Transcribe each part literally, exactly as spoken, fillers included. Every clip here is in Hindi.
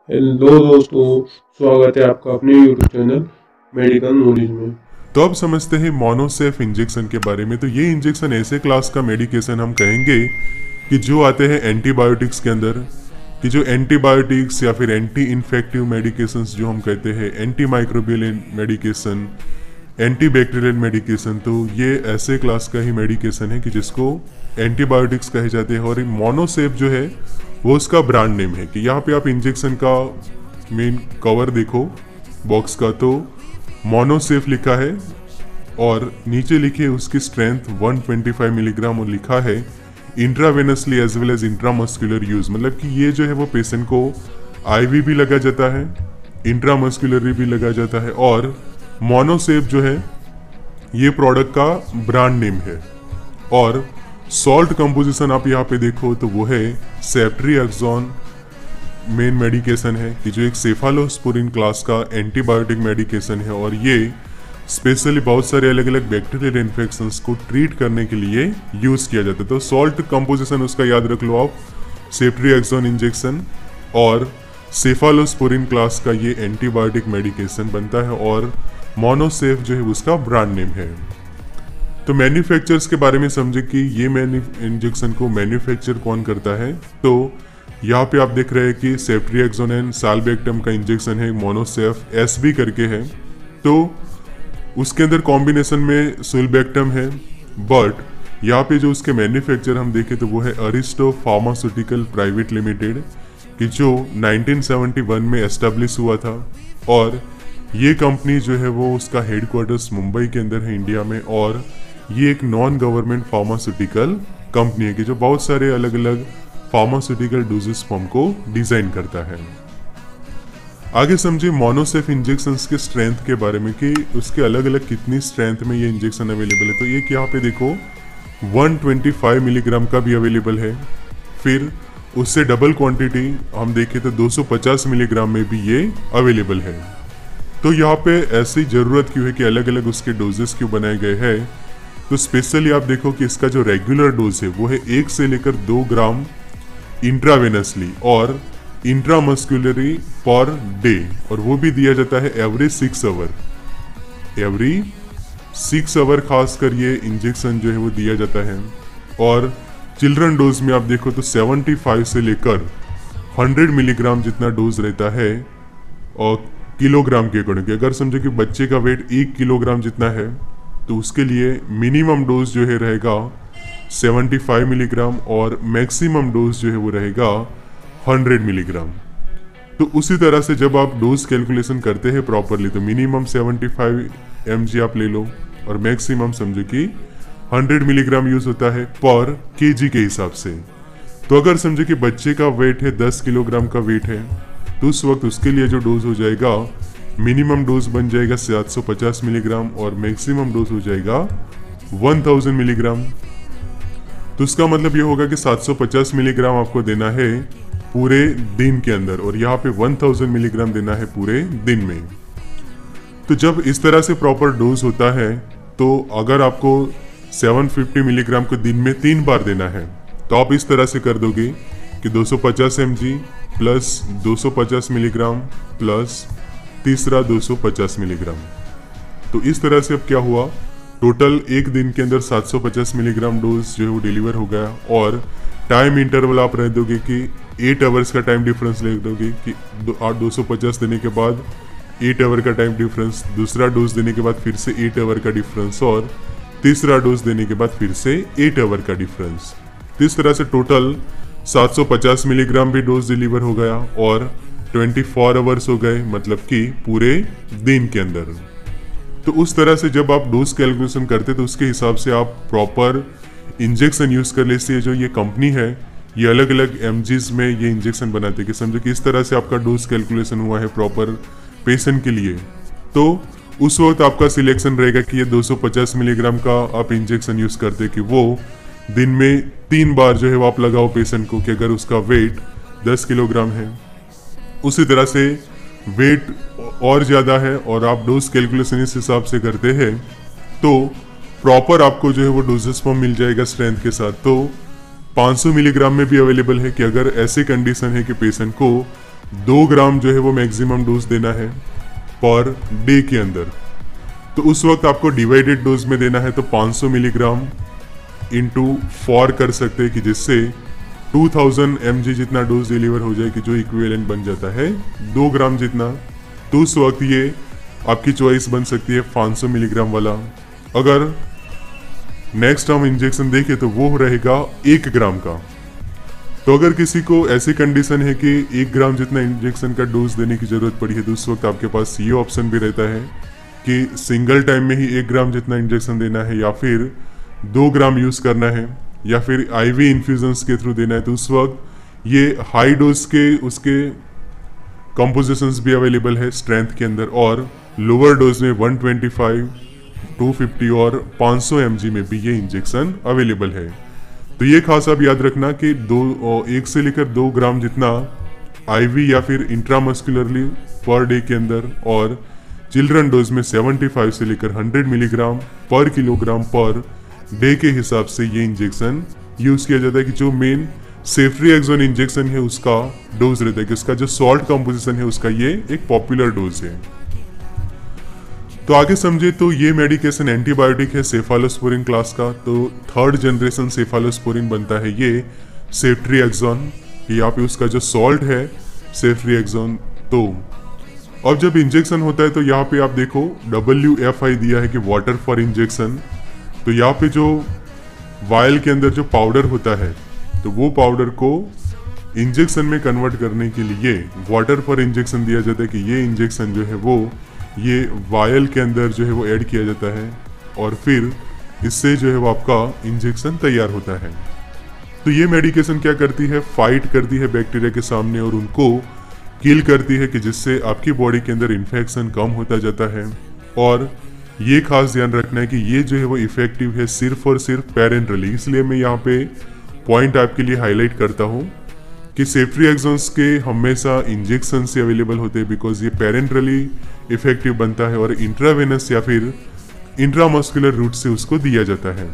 हेलो दोस्तों, स्वागत है आपका अपने यूट्यूब चैनल मेडिकल नॉलेज में। तो अब समझते हैं मोनोसेफ इंजेक्शन के बारे में। तो ये इंजेक्शन ऐसे क्लास का मेडिकेशन हम कहेंगे कि जो आते हैं एंटीबायोटिक्स के अंदर, कि जो एंटीबायोटिक्स या फिर एंटी इन्फेक्टिव मेडिकेशंस जो हम कहते हैं, anti microbial medication, anti bacterial medication, तो ये ऐसे क्लास का ही मेडिकेशन है कि जिसको एंटीबायोटिक्स कहे जाते हैं। और मोनोसेफ जो है वो उसका ब्रांड नेम है। कि यहाँ पे आप इंजेक्शन का मेन कवर देखो बॉक्स का, तो मोनोसेफ लिखा है और नीचे लिखे उसकी स्ट्रेंथ एक सौ पच्चीस मिलीग्राम और लिखा है intravenously as well as intramuscular use. मतलब कि ये जो है वो पेशेंट को आईवी भी लगा जाता है, इंट्रामस्कुलर भी लगा जाता है। और मोनोसेफ जो है ये प्रोडक्ट का ब्रांड नेम है। और सॉल्ट कंपोजिशन आप यहाँ पे देखो तो वो है सेफ्ट्रिएक्सोन मेन मेडिकेशन है, कि जो एक सेफालोस्पोरिन क्लास का एंटीबायोटिक मेडिकेशन है। और ये स्पेशली बहुत सारे अलग अलग बैक्टीरियल इन्फेक्शंस को ट्रीट करने के लिए यूज किया जाता है। तो सॉल्ट कंपोजिशन उसका याद रख लो आप, सेफ्ट्रिएक्सोन इंजेक्शन और सेफालोस्पोरिन क्लास का ये एंटीबायोटिक मेडिकेशन बनता है। और मोनोसेफ जो है उसका ब्रांड नेम है। तो मैन्युफैक्चरर्स के बारे में समझे कि ये इंजेक्शन को मैन्युफैक्चर कौन करता है। तो यहाँ पे आप देख रहे हैं कि सेफ्ट्रिएक्सोन एंड साल्बेक्टम का इंजेक्शन है, मोनोसेफ एसबी करके है। तो उसके अंदर कॉम्बिनेशन में सुलबेक्टम है, बट यहाँ पे जो उसके मैन्युफैक्चर हम देखें तो वो है अरिस्टो फार्मास्यूटिकल प्राइवेट लिमिटेड, कि जो नाइनटीन सेवेंटी वन में एस्टेब्लिश हुआ था। और ये कंपनी जो है वो उसका हेडक्वार्टर्स मुंबई के अंदर है इंडिया में। और ये एक नॉन गवर्नमेंट फार्मास्यूटिकल कंपनी है कि जो बहुत सारे अलग अलग फार्मास्यूटिकल डोजेस फॉर्म को डिजाइन करता है। आगे समझिए मोनोसेफ इंजेक्शंस के स्ट्रेंथ के बारे में, कि उसके अलग अलग कितनी स्ट्रेंथ में ये इंजेक्शन अवेलेबल है। तो एक यहाँ पे देखो एक सौ पच्चीस मिलीग्राम का भी अवेलेबल है। फिर उससे डबल क्वांटिटी हम देखें तो दो सौ पचास मिलीग्राम में भी ये अवेलेबल है। तो यहाँ पे ऐसी जरूरत क्यों है कि अलग अलग उसके डोजेस क्यों बनाए गए हैं। तो स्पेशली आप देखो कि इसका जो रेगुलर डोज है वो है एक से लेकर दो ग्राम इंट्रावेनसली और इंट्रामस्कुलरी पर डे, और वो भी दिया जाता है every six hour every six hour खासकर ये इंजेक्शन जो है वो दिया जाता है। और चिल्ड्रन डोज में आप देखो तो पचहत्तर से लेकर सौ मिलीग्राम जितना डोज रहता है और किलोग्राम के अकॉर्डिंग। अगर समझो कि बच्चे का वेट एक किलोग्राम जितना है तो उसके लिए मिनिमम डोज जो है रहेगा पचहत्तर मिलीग्राम और मैक्सिमम डोज जो है वो रहेगा सौ मिलीग्राम। तो उसी तरह से जब आप डोज कैलकुलेशन करते हैं प्रॉपरली तो मिनिमम पचहत्तर एम जी आप ले लो और मैक्सिमम समझो कि सौ मिलीग्राम यूज होता है पर केजी के हिसाब से। तो अगर समझो कि बच्चे का वेट है दस किलोग्राम का वेट है तो उस वक्त उसके लिए जो डोज हो जाएगा, मिनिमम डोज बन जाएगा सात सौ पचास मिलीग्राम और मैक्सिमम डोज हो जाएगा एक हज़ार मिलीग्राम। तो इसका मतलब ये होगा कि सात सौ पचास मिलीग्राम आपको देना है पूरे दिन के अंदर और यहाँ पे एक हज़ार मिलीग्राम देना है पूरे दिन में। तो जब इस तरह से प्रॉपर डोज होता है तो अगर आपको सात सौ पचास मिलीग्राम को दिन में तीन बार देना है तो आप इस तरह से कर दोगे कि दो सौ पचास एम जी प्लस दो सौ पचास मिलीग्राम प्लस तीसरा दो सौ पचास मिलीग्राम। तो इस तरह से अब क्या हुआ, टोटल एक दिन के अंदर सात सौ पचास मिलीग्राम डोज जो है वो डिलीवर हो गया। और टाइम इंटरवल आप रह दोगे कि एट आवर्स का टाइम डिफरेंस ले दोगे कि दो सौ पचास देने के बाद एट आवर का टाइम डिफरेंस, दूसरा डोज देने के बाद फिर से एट आवर का डिफरेंस और तीसरा डोज देने के बाद फिर से एट आवर का डिफरेंस। तो इस तरह से टोटल सात सौ पचास मिलीग्राम भी डोज डिलीवर हो गया और चौबीस आवर्स हो गए, मतलब कि पूरे दिन के अंदर। तो उस तरह से जब आप डोज कैलकुलेशन करते तो उसके हिसाब से आप प्रॉपर इंजेक्शन यूज कर लेते हैं। जो ये कंपनी है ये अलग अलग एमजीज में ये इंजेक्शन बनाते हैं कि समझो कि इस तरह से आपका डोज कैलकुलेशन हुआ है प्रॉपर पेशेंट के लिए। तो उस वक्त आपका सिलेक्शन रहेगा कि ये दो सौ पचास मिलीग्राम का आप इंजेक्शन यूज करते कि वो दिन में तीन बार जो है वो आप लगाओ पेशेंट को, कि अगर उसका वेट दस किलोग्राम है उसी तरह से वेट और ज़्यादा है और आप डोज कैलकुलेशन इस हिसाब से करते हैं तो प्रॉपर आपको जो है वो डोजेस फॉर्म मिल जाएगा स्ट्रेंथ के साथ। तो पाँच सौ मिलीग्राम में भी अवेलेबल है कि अगर ऐसी कंडीशन है कि पेशेंट को दो ग्राम जो है वो मैक्सिमम डोज देना है पर डे के अंदर। तो उस वक्त आपको डिवाइडेड डोज में देना है तो पाँच सौ मिलीग्राम इंटू फोर कर सकते हैं कि जिससे दो हज़ार एम जी जितना डोज डिलीवर हो जाए कि जो इक्विवेलेंट बन जाता है दो ग्राम जितना। तो उस वक्त ये आपकी चॉइस बन सकती है पाँच सौ मिलीग्राम वाला। अगर नेक्स्ट हम इंजेक्शन देखें तो वो रहेगा एक ग्राम का। तो अगर किसी को ऐसी कंडीशन है कि एक ग्राम जितना इंजेक्शन का डोज देने की जरूरत पड़ी है तो उस वक्त आपके पास ये ऑप्शन भी रहता है कि सिंगल टाइम में ही एक ग्राम जितना इंजेक्शन देना है या फिर दो ग्राम यूज करना है या फिर आईवी इन्फ्यूजन्स के थ्रू देना है। तो उस वक्त ये हाई डोज के उसके कंपोजिशंस भी अवेलेबल है स्ट्रेंथ के अंदर, और लोअर डोज में एक सौ पच्चीस, दो सौ पचास और पाँच सौ एम जी में भी ये इंजेक्शन अवेलेबल है। तो ये खास आप याद रखना कि दो एक से लेकर दो ग्राम जितना आईवी या फिर इंट्रामस्कुलरली पर डे के अंदर, और चिल्ड्रन डोज में पचहत्तर से लेकर सौ मिलीग्राम पर किलोग्राम पर डे के हिसाब से ये इंजेक्शन यूज किया जाता है कि जो मेन सेफ्ट्रिएक्सोन इंजेक्शन है उसका डोज रहता है कि उसका जो सॉल्ट कंपोजिशन है उसका ये एक पॉपुलर डोज है। तो आगे समझे तो ये मेडिकेशन एंटीबायोटिक है सेफालोस्पोरिन क्लास का। तो थर्ड जनरेशन सेफालोस्पोरिन बनता है ये सेफ्ट्रिएक्सोन, यहाँ पे उसका जो सॉल्ट है सेफ्ट्रिएक्सोन। तो अब जब इंजेक्शन होता है तो यहाँ पे आप देखो डब्ल्यू एफ आई दिया है कि वाटर फॉर इंजेक्शन। तो यहाँ पे जो वायल के अंदर जो पाउडर होता है तो वो पाउडर को इंजेक्शन में कन्वर्ट करने के लिए वाटर फॉर इंजेक्शन दिया जाता है कि ये इंजेक्शन जो है वो ये वायल के अंदर जो है वो ऐड किया जाता है और फिर इससे जो है वो आपका इंजेक्शन तैयार होता है। तो ये मेडिकेशन क्या करती है, फाइट करती है बैक्टीरिया के सामने और उनको किल करती है कि जिससे आपकी बॉडी के अंदर इन्फेक्शन कम होता जाता है। और ये खास ध्यान रखना है कि ये जो है वो इफेक्टिव है सिर्फ और सिर्फ पेरेंटरली। इसलिए मैं यहाँ पे पॉइंट आपके लिए हाईलाइट करता हूँ कि सेफ्ट्रिएक्सोन्स के हमेशा इंजेक्शन से अवेलेबल होते हैं बिकॉज ये पेरेंटरली इफेक्टिव बनता है और इंट्रावेनस या फिर इंट्रामस्कुलर रूट से उसको दिया जाता है।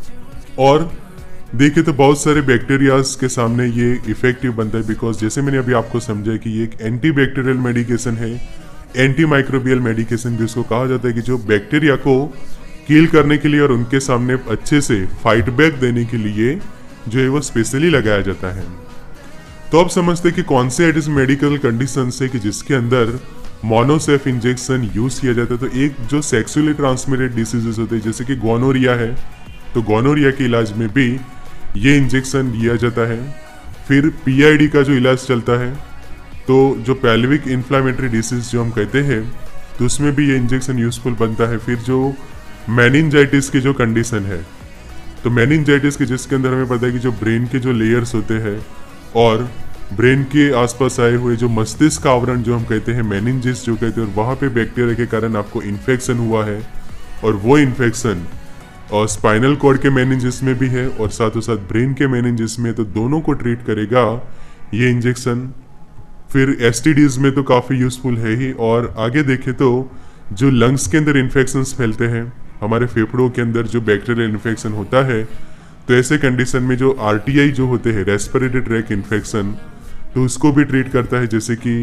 और देखे तो बहुत सारे बैक्टीरियाज के सामने ये इफेक्टिव बनता है बिकॉज जैसे मैंने अभी आपको समझा कि ये एक एंटी बैक्टीरियल मेडिकेशन है, एंटी माइक्रोबियल मेडिकेशन भी उसको कहा जाता है कि जो बैक्टीरिया को किल करने के लिए और उनके सामने अच्छे से फाइट बैक देने के लिए जो है वो स्पेशली लगाया जाता है। तो अब समझते कि कौन से ऐसे मेडिकल कंडीशन है कि जिसके अंदर मोनोसेफ इंजेक्शन यूज किया जाता है। तो एक जो सेक्सुअली ट्रांसमिटेड डिसीजेस होते हैं जैसे कि गोनोरिया है, तो गोनोरिया के इलाज में भी ये इंजेक्शन दिया जाता है। फिर पीआईडी का जो इलाज चलता है, तो जो पेल्विक इन्फ्लामेटरी डिसीज जो हम कहते हैं तो उसमें भी ये इंजेक्शन यूजफुल बनता है। फिर जो मेनिंजाइटिस की जो कंडीशन है, तो मेनिंजाइटिस के जिसके अंदर हमें पता है कि जो ब्रेन के जो लेयर्स होते हैं और ब्रेन के आसपास आए हुए जो मस्तिष्क का आवरण जो हम कहते हैं मेनिंजिस जो कहते हैं, और वहाँ पे बैक्टीरिया के कारण आपको इन्फेक्शन हुआ है और वो इन्फेक्शन और स्पाइनल कॉर्ड के मेनिंजिस में भी है और साथ ही साथ ब्रेन के मेनिंजिस में, तो दोनों को ट्रीट करेगा ये इंजेक्शन। फिर एसटीडीज में तो काफ़ी यूजफुल है ही। और आगे देखें तो जो लंग्स के अंदर इन्फेक्शंस फैलते हैं, हमारे फेफड़ों के अंदर जो बैक्टीरियल इन्फेक्शन होता है, तो ऐसे कंडीशन में जो आरटीआई जो होते हैं रेस्पिरेटरी ट्रैक इन्फेक्शन, तो उसको भी ट्रीट करता है। जैसे कि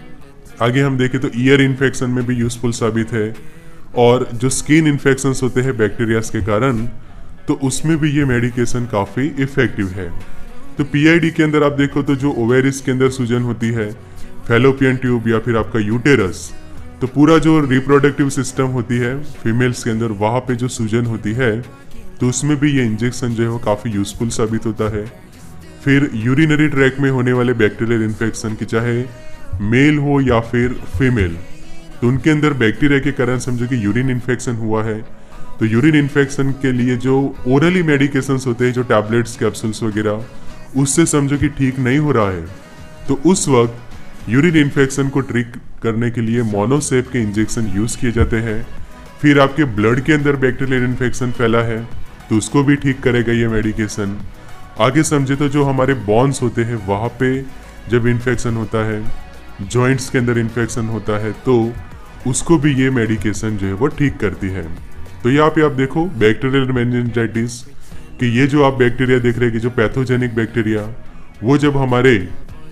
आगे हम देखें तो ईयर इन्फेक्शन में भी यूजफुल साबित है। और जो स्किन इन्फेक्शंस होते हैं बैक्टीरियाज के कारण, तो उसमें भी ये मेडिकेशन काफ़ी इफेक्टिव है। तो पीआईडी के अंदर आप देखो तो जो ओवेरिस के अंदर सूजन होती है, फैलोपियन ट्यूब या फिर आपका यूटेरस, तो पूरा जो रिप्रोडक्टिव सिस्टम होती है फीमेल्स के अंदर, वहाँ पे जो सूजन होती है, तो उसमें भी ये इंजेक्शन जो है वो काफ़ी यूजफुल साबित होता है। फिर यूरिनरी ट्रैक में होने वाले बैक्टीरियल इन्फेक्शन की चाहे मेल हो या फिर फीमेल, तो उनके अंदर बैक्टीरिया के कारण समझो कि यूरिन इन्फेक्शन हुआ है, तो यूरिन इन्फेक्शन के लिए जो ओरली मेडिकेशंस होते हैं, जो टैबलेट्स कैप्सूल्स वगैरह, उससे समझो कि ठीक नहीं हो रहा है, तो उस वक्त यूरिन इन्फेक्शन को ट्रीट करने के लिए मोनोसेफ के इंजेक्शन यूज किए जाते हैं। फिर आपके ब्लड के अंदर बैक्टीरियल इन्फेक्शन फैला है, तो उसको भी ठीक करेगा ये मेडिकेशन। आगे समझे तो जो हमारे बोन्स होते हैं वहाँ पे जब इन्फेक्शन होता है, जॉइंट्स के अंदर इन्फेक्शन होता है, तो उसको भी ये मेडिकेशन जो है वो ठीक करती है। तो यहाँ पे आप देखो बैक्टीरियल मेनिंजाइटिस कि ये जो आप बैक्टीरिया देख रहे हैं कि जो पैथोजेनिक बैक्टीरिया, वो जब हमारे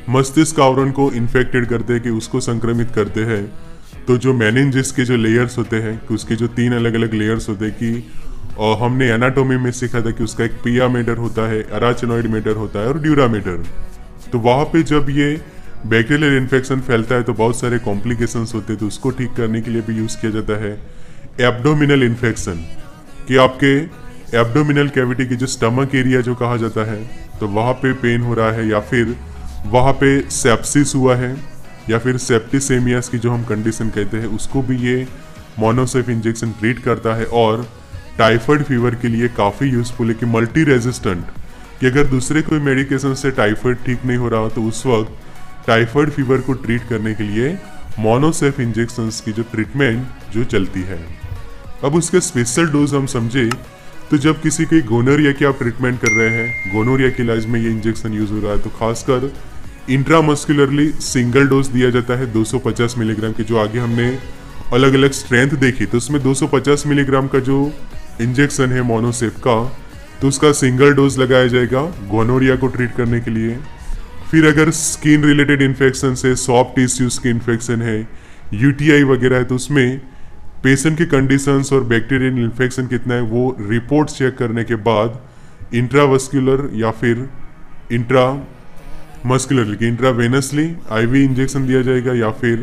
मस्तिष्क आवरण को इन्फेक्टेड करते हैं, कि उसको संक्रमित करते हैं, तो जो मेनिंजेस के जो लेयर्स होते हैं, कि उसके जो तीन अलग अलग लेयर्स होते हैं, कि और हमने एनाटोमी में सीखा था कि उसका एक पिया मेटर होता है, अराचिनॉइड मेटर होता है और ड्यूरा मेटर। तो वहाँ पे जब ये बैक्टीरियल इन्फेक्शन फैलता है तो बहुत सारे कॉम्प्लिकेशंस होते हैं, तो उसको ठीक करने के लिए भी यूज़ किया जाता है। एब्डोमिनल इन्फेक्शन, कि आपके एब्डोमिनल कैविटी की जो स्टमक एरिया जो कहा जाता है, तो वहाँ पे पेन हो रहा है, या फिर वहाँ पे सेप्सिस हुआ है, या फिर सेप्टिसेमियास की जो हम कंडीशन कहते हैं, उसको भी ये मोनोसेफ इंजेक्शन ट्रीट करता है। और टाइफाइड फीवर के लिए काफ़ी यूजफुल है, कि मल्टी रेजिस्टेंट, कि अगर दूसरे कोई मेडिकेशन से टाइफाइड ठीक नहीं हो रहा तो उस वक्त टाइफाइड फीवर को ट्रीट करने के लिए मोनोसेफ इंजेक्शंस की जो ट्रीटमेंट जो चलती है। अब उसके स्पेशल डोज हम समझे तो जब किसी की गोनोरिया की आप ट्रीटमेंट कर रहे हैं, गोनोरिया के इलाज में ये इंजेक्शन यूज हो रहा है, तो खासकर इंट्रामस्कुलरली सिंगल डोज दिया जाता है दो सौ पचास मिलीग्राम की। जो आगे हमने अलग अलग स्ट्रेंथ देखी, तो उसमें दो सौ पचास मिलीग्राम का जो इंजेक्शन है मोनोसेफ का, तो उसका सिंगल डोज लगाया जाएगा गोनोरिया को ट्रीट करने के लिए। फिर अगर स्किन रिलेटेड इन्फेक्शन है, सॉफ्ट टिश्यूज की इन्फेक्शन है, यूटीआई वगैरह है, तो उसमें पेशेंट की कंडीशंस और बैक्टीरियल इन्फेक्शन कितना है वो रिपोर्ट चेक करने के बाद इंट्रावस्कुलर या फिर intra muscularly, intravenously IV injection दिया जाएगा, या फिर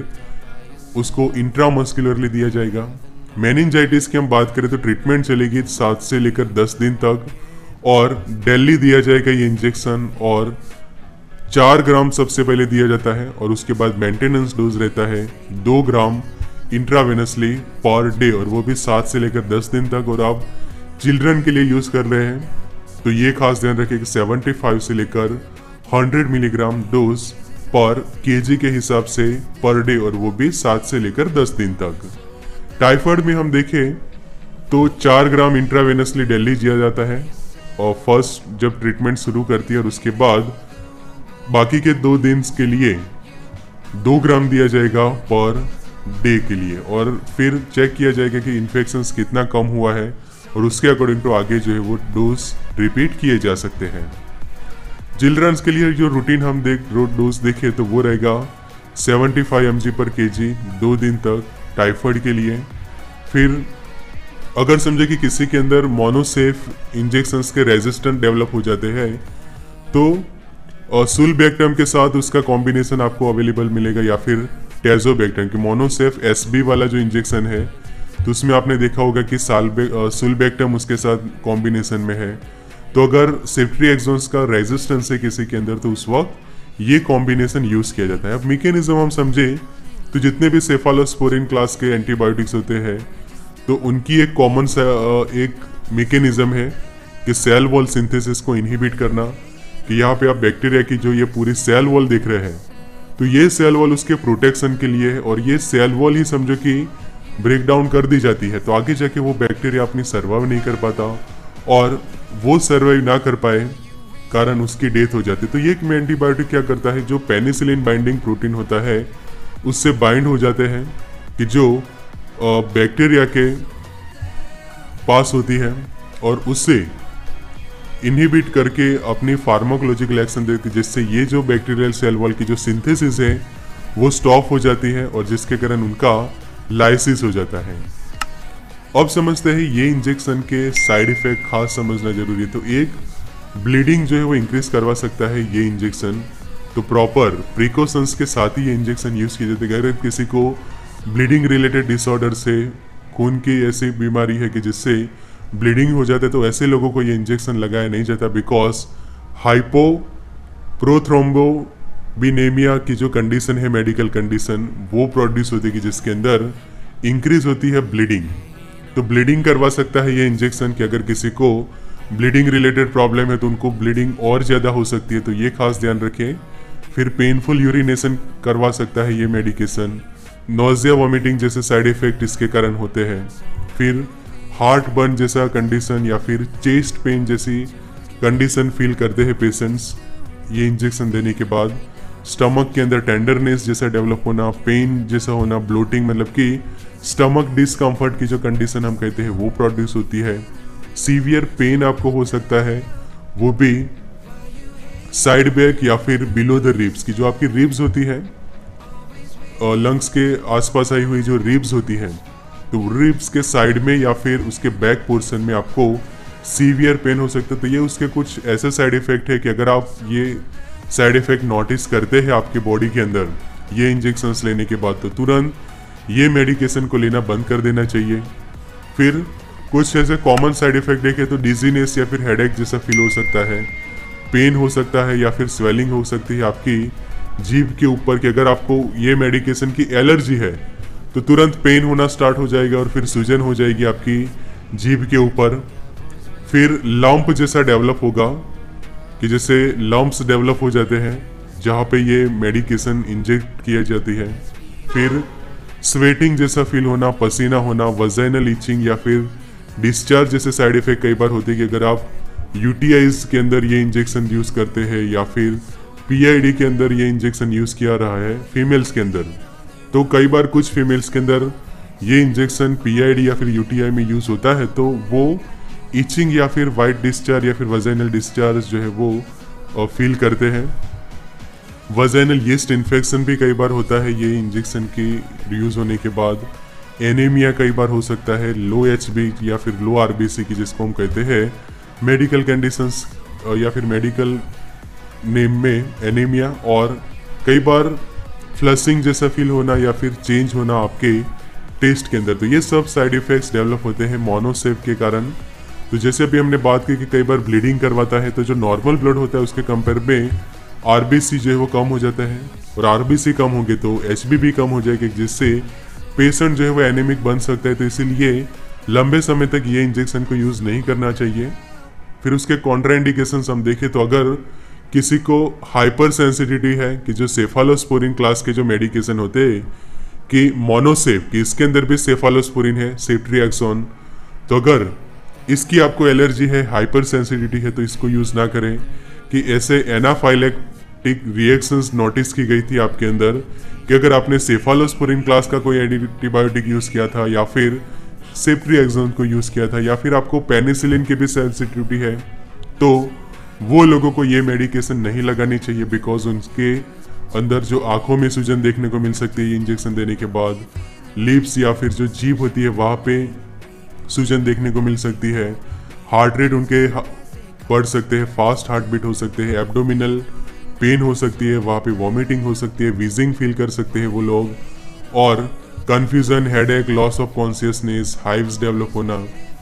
उसको इंट्रामस्कुलरली दिया जाएगा। मेनिंजाइटिस की हम बात करें तो ट्रीटमेंट चलेगी सात से लेकर दस दिन तक, और डेली दिया जाएगा ये इंजेक्शन, और चार ग्राम सबसे पहले दिया जाता है, और उसके बाद मेंटेनेंस डोज रहता है दो ग्राम इंट्रावेनसली पर डे, और वो भी सात से लेकर दस दिन तक। और आप चिल्ड्रन के लिए यूज़ कर रहे हैं तो ये खास ध्यान रखें कि पचहत्तर से लेकर सौ मिलीग्राम डोज पर केजी के हिसाब से पर डे, और वो भी सात से लेकर दस दिन तक। टाइफाइड में हम देखें तो चार ग्राम इंट्रावेनसली डेली दिया जाता है, और फर्स्ट जब ट्रीटमेंट शुरू करती है, और उसके बाद बाकी के दो दिन के लिए दो ग्राम दिया जाएगा पर डे के लिए, और फिर चेक किया जाएगा कि इन्फेक्शंस कितना कम हुआ है, और उसके अकॉर्डिंग टू आगे जो है वो डोज रिपीट किए जा सकते हैं। चिल्ड्रंस के लिए जो रूटीन हम देख डोज देखें तो वो रहेगा पचहत्तर एम जी पर के जी दो दिन तक टाइफाइड के लिए। फिर अगर समझे कि किसी के अंदर मोनोसेफ इंजेक्शंस के रेजिस्टेंट डेवलप हो जाते हैं, तो सुलबैक्टम के साथ उसका कॉम्बिनेशन आपको अवेलेबल मिलेगा, या फिर टेजोबैक्टम की मोनोसेफ एसबी वाला जो इंजेक्शन है, तो उसमें आपने देखा होगा कि सालबे सुलबैक्टम उसके साथ कॉम्बिनेशन में है। तो अगर सेफ्ट्रिएक्सोन्स का रेजिस्टेंस है किसी के अंदर, तो उस वक्त ये कॉम्बिनेशन यूज किया जाता है। अब मैकेनिज्म हम समझे तो जितने भी सेफालोस्पोरिन क्लास के एंटीबायोटिक्स होते हैं, तो उनकी एक कॉमन एक मैकेनिज्म है कि सेल वॉल सिंथेसिस को इनहिबिट करना। कि यहाँ पे आप बैक्टीरिया की जो ये पूरी सेल वॉल देख रहे हैं, तो ये सेल वॉल उसके प्रोटेक्शन के लिए है, और ये सेल वॉल ही समझो कि ब्रेक डाउन कर दी जाती है, तो आगे जाके वो बैक्टीरिया अपनी सर्वाइव नहीं कर पाता, और वो सर्वाइव ना कर पाए कारण उसकी डेथ हो जाती है। तो ये एक एंटीबायोटिक क्या करता है, जो पेनिसिलिन बाइंडिंग प्रोटीन होता है उससे बाइंड हो जाते हैं, कि जो बैक्टीरिया के पास होती है, और उससे इनहिबिट करके अपनी फार्माकोलॉजिकल एक्शन देती है, जिससे ये जो बैक्टीरियल सेल वॉल की जो सिंथेसिस है वो स्टॉप हो जाती है, और जिसके कारण उनका लाइसिस हो जाता है। अब समझते हैं ये इंजेक्शन के साइड इफेक्ट खास समझना जरूरी है। तो एक ब्लीडिंग जो है वो इंक्रीज करवा सकता है ये इंजेक्शन, तो प्रॉपर प्रिकॉशंस के साथ ही ये इंजेक्शन यूज किए जाते हैं। अगर किसी को ब्लीडिंग रिलेटेड डिसऑर्डर से, खून की ऐसी बीमारी है कि जिससे ब्लीडिंग हो जाता है, तो ऐसे लोगों को ये इंजेक्शन लगाया नहीं जाता, बिकॉज हाइपो प्रोथ्रोम्बोबिनेमिया की जो कंडीशन है, मेडिकल कंडीशन, वो प्रोड्यूस होती है कि जिसके अंदर इंक्रीज होती है ब्लीडिंग। तो ब्लीडिंग करवा सकता है ये इंजेक्शन, कि अगर किसी को ब्लीडिंग रिलेटेड प्रॉब्लम है तो उनको ब्लीडिंग और ज़्यादा हो सकती है, तो ये खास ध्यान रखें। फिर पेनफुल यूरिनेशन करवा सकता है ये मेडिकेशन, नोजिया वॉमिटिंग जैसे साइड इफेक्ट इसके कारण होते हैं। फिर हार्ट बर्न जैसा कंडीशन या फिर चेस्ट पेन जैसी कंडीशन फील करते हैं पेशेंट्स ये इंजेक्शन देने के बाद। स्टमक के अंदर टेंडरनेस जैसा डेवलप होना, पेन जैसा होना, ब्लोटिंग मतलब कि स्टमक डिस्कम्फर्ट की जो कंडीशन हम कहते हैं वो प्रोड्यूस होती है। सीवियर पेन आपको हो सकता है, वो भी साइड बैक या फिर बिलो द रिब्स की जो आपकी रिब्स होती है और लंग्स के आसपास आई हुई जो रिब्स होती हैं, तो रिब्स के साइड में या फिर उसके बैक पोर्शन में आपको सीवियर पेन हो सकता है। तो ये उसके कुछ ऐसे साइड इफेक्ट है कि अगर आप ये साइड इफेक्ट नोटिस करते हैं आपकी बॉडी के अंदर ये इंजेक्शंस लेने के बाद, तो तुरंत ये मेडिकेशन को लेना बंद कर देना चाहिए। फिर कुछ ऐसे कॉमन साइड इफेक्ट देखें तो डिजीनेस या फिर हेडेक जैसा फील हो सकता है, पेन हो सकता है या फिर स्वेलिंग हो सकती है आपकी जीभ के ऊपर कि अगर आपको ये मेडिकेशन की एलर्जी है तो तुरंत पेन होना स्टार्ट हो जाएगा और फिर सूजन हो जाएगी आपकी जीभ के ऊपर। फिर लंप जैसा डेवलप होगा कि जैसे लंप्स डेवलप हो जाते हैं जहाँ पे ये मेडिकेशन इंजेक्ट किया जाती है। फिर स्वेटिंग जैसा फील होना, पसीना होना, वजाइनल इचिंग या फिर डिस्चार्ज जैसे साइड इफेक्ट कई बार होते हैं कि अगर आप यूटीआईज के अंदर ये इंजेक्शन यूज करते हैं या फिर पीआईडी के अंदर ये इंजेक्शन यूज किया रहा है फीमेल्स के अंदर, तो कई बार कुछ फीमेल्स के अंदर ये इंजेक्शन पीआईडी या फिर यूटीआई में यूज होता है तो वो इचिंग या फिर वाइट डिस्चार्ज या फिर वजाइनल डिस्चार्ज जो है वो फील करते हैं। वजाइनल यीस्ट इन्फेक्शन भी कई बार होता है ये इंजेक्शन की यूज होने के बाद। एनीमिया कई बार हो सकता है, लो एचबी या फिर लो आरबीसी की जिसको हम कहते हैं मेडिकल कंडीशंस या फिर मेडिकल नेम में एनीमिया, और कई बार फ्लशिंग जैसा फील होना या फिर चेंज होना आपके टेस्ट के अंदर। तो ये सब साइड इफेक्ट्स डेवलप होते हैं मोनोसेफ के कारण। तो जैसे अभी हमने बात की कि कई बार ब्लीडिंग करवाता है तो जो नॉर्मल ब्लड होता है उसके कंपेयर में आरबीसी जो है वो कम हो जाता है, और आरबीसी कम होंगे तो एचबी भी कम हो जाएगी जिससे पेशेंट जो है वो एनीमिक बन सकता है। तो इसीलिए लंबे समय तक ये इंजेक्शन को यूज़ नहीं करना चाहिए। फिर उसके कॉन्ट्राइंडिकेशंस हम देखें तो अगर किसी को हाइपर सेंसिटिविटी है कि जो सेफालोस्पोरिन क्लास के जो मेडिकेशन होते हैं कि मोनोसेफ कि इसके अंदर भी सेफालोस्पोरिन है, सेफ्ट्रिएक्सोन, तो अगर इसकी आपको एलर्जी है, हाइपर सेंसिटिविटी है तो इसको यूज़ ना करें। कि ऐसे एनाफाइलेक्टिक रिएक्शंस नोटिस की गई थी आपके अंदर कि अगर आपने सेफालोस्पोरिन क्लास का कोई एंटीबायोटिक यूज़ किया था या फिर सेफ्ट्रिएक्सोन को यूज़ किया था या फिर आपको पेनिसिलिन की भी सेंसिटिविटी है, तो वो लोगों को ये मेडिकेशन नहीं लगानी चाहिए बिकॉज उनके अंदर जो आंखों में सूजन देखने को मिल सकती है ये इंजेक्शन देने के बाद, लिप्स या फिर जो जीभ होती है वहाँ पे सूजन देखने को मिल सकती है, हार्ट रेट उनके बढ़ सकते हैं, फास्ट हार्ट बीट हो सकते हैं, एब्डोमिनल पेन हो सकती है, वहाँ पे वॉमिटिंग हो सकती है, वीजिंग फील कर सकते हैं वो लोग, और confusion, headache, loss of consciousness, hives develop होना।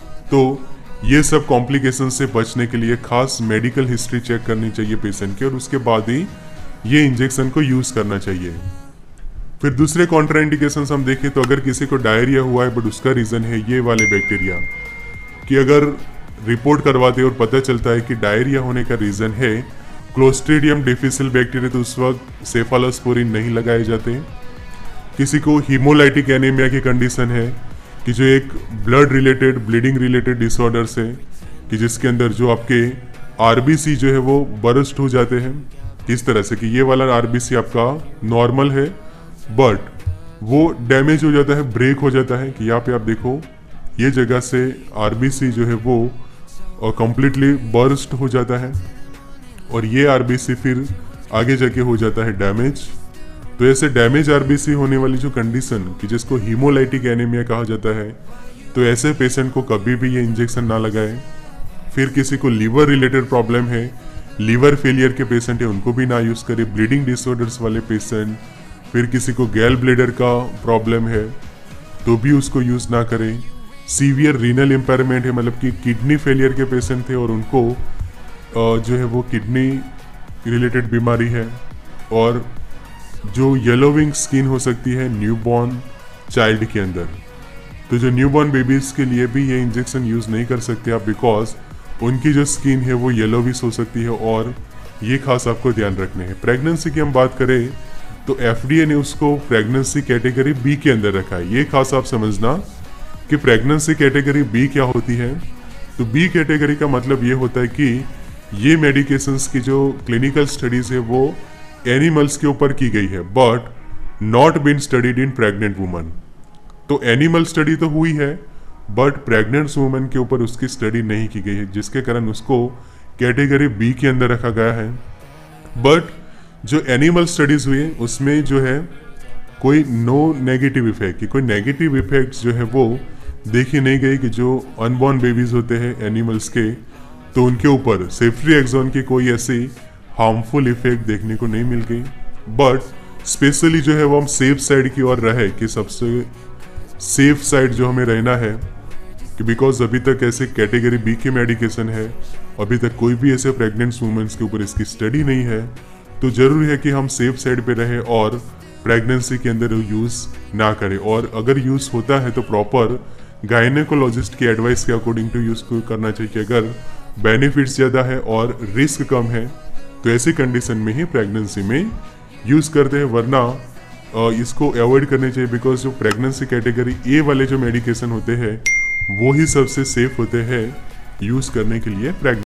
तो ये सब कॉम्प्लिकेशन से बचने के लिए खास मेडिकल हिस्ट्री चेक करनी चाहिए पेशेंट की और उसके बाद ही ये इंजेक्शन को यूज़ करना चाहिए। फिर दूसरे कॉन्ट्राइंडिकेशंस हम देखें तो अगर किसी को डायरिया हुआ है बट उसका रीज़न है ये वाले बैक्टीरिया, कि अगर रिपोर्ट करवाते और पता चलता है कि डायरिया होने का रीज़न है क्लोस्ट्रीडियम डिफिसिल बैक्टीरिया, तो उस वक्त सेफालोस्पोरिन नहीं लगाए जाते। किसी को हीमोलाइटिक एनीमिया की कंडीशन है कि जो एक blood related, bleeding related disorders है कि जिसके अंदर जो आपके आरबीसी जो है वो बर्स्ट हो जाते हैं, किस तरह से कि ये वाला आरबीसी आपका नॉर्मल है बट वो डैमेज हो जाता है, ब्रेक हो जाता है कि यहाँ पे आप देखो ये जगह से आरबीसी जो है वो कंप्लीटली बर्स्ट हो जाता है और ये आरबीसी फिर आगे जाके हो जाता है डैमेज। तो ऐसे डैमेज आरबीसी होने वाली जो कंडीशन कि जिसको हीमोलाइटिक एनीमिया कहा जाता है, तो ऐसे पेशेंट को कभी भी ये इंजेक्शन ना लगाएं। फिर किसी को लीवर रिलेटेड प्रॉब्लम है, लीवर फेलियर के पेशेंट है, उनको भी ना यूज़ करें। ब्लीडिंग डिसऑर्डर्स वाले पेशेंट, फिर किसी को गैल ब्लेडर का प्रॉब्लम है तो भी उसको यूज़ ना करें। सीवियर रीनल इम्पेयरमेंट है, मतलब कि किडनी फेलियर के पेशेंट थे और उनको जो है वो किडनी रिलेटेड बीमारी है, और जो येलोविंग स्किन हो सकती है न्यूबॉर्न चाइल्ड के अंदर, तो जो न्यूबॉर्न बेबीज के लिए भी ये इंजेक्शन यूज़ नहीं कर सकते आप बिकॉज उनकी जो स्किन है वो येलोविश हो सकती है, और ये खास आपको ध्यान रखने हैं। प्रेगनेंसी की हम बात करें तो एफडीए ने उसको प्रेगनेंसी कैटेगरी बी के अंदर रखा है। ये खास आप समझना कि प्रेगनेंसी कैटेगरी बी क्या होती है। तो बी कैटेगरी का मतलब ये होता है कि ये मेडिकेशंस की जो क्लिनिकल स्टडीज है वो एनिमल्स के ऊपर की गई है but not been studied in pregnant women. तो एनिमल स्टडी तो हुई है बट प्रेग्नेंट वुमन के ऊपर उसकी स्टडी नहीं की गई है, जिसके कारण उसको कैटेगरी बी के अंदर रखा गया है। बट जो एनिमल स्टडीज हुई उसमें जो है कोई नो नेगेटिव इफेक्ट की कोई नेगेटिव इफेक्ट्स जो है वो देखी नहीं गई कि जो अनबॉर्न बेबीज होते हैं एनिमल्स के, तो उनके ऊपर सेफ्ट्रिएक्सोन की कोई ऐसी हार्मफुल इफेक्ट देखने को नहीं मिल गई। बट स्पेशली जो है वो हम सेफ साइड की ओर रहे कि सबसे सेफ साइड जो हमें रहना है, कि बिकॉज अभी तक ऐसे कैटेगरी बी की मेडिकेशन है, अभी तक कोई भी ऐसे प्रेग्नेंट वुमेन्स के ऊपर इसकी स्टडी नहीं है, तो जरूरी है कि हम सेफ साइड पे रहें और प्रेगनेंसी के अंदर यूज़ ना करें। और अगर यूज़ होता है तो प्रॉपर गायनेकोलॉजिस्ट की एडवाइस के अकॉर्डिंग टू यूज़ करना चाहिए। अगर बेनिफिट्स ज़्यादा है और रिस्क कम है तो ऐसी कंडीशन में ही प्रेगनेंसी में यूज़ करते हैं, वरना इसको अवॉइड करनी चाहिए। बिकॉज जो प्रेगनेंसी कैटेगरी ए वाले जो मेडिकेशन होते हैं वो ही सबसे सेफ होते हैं यूज़ करने के लिए प्रेगनेंसी